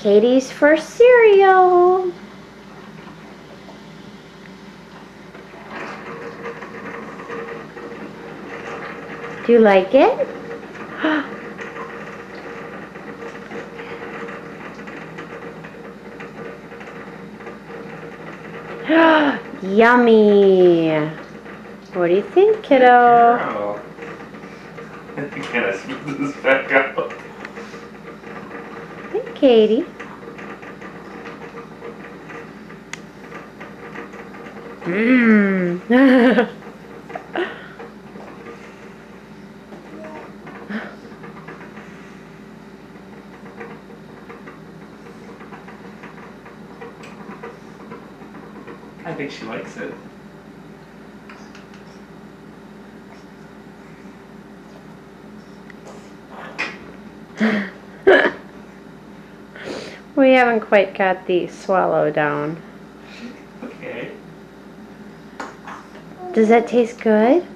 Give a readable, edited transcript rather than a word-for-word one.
Katie's first cereal. Do you like it? Yummy. What do you think, kiddo? Wow. Can I smooth this back out? Hey, Katie. Mmm. I think she likes it. We haven't quite got the swallow down. Okay. Does that taste good?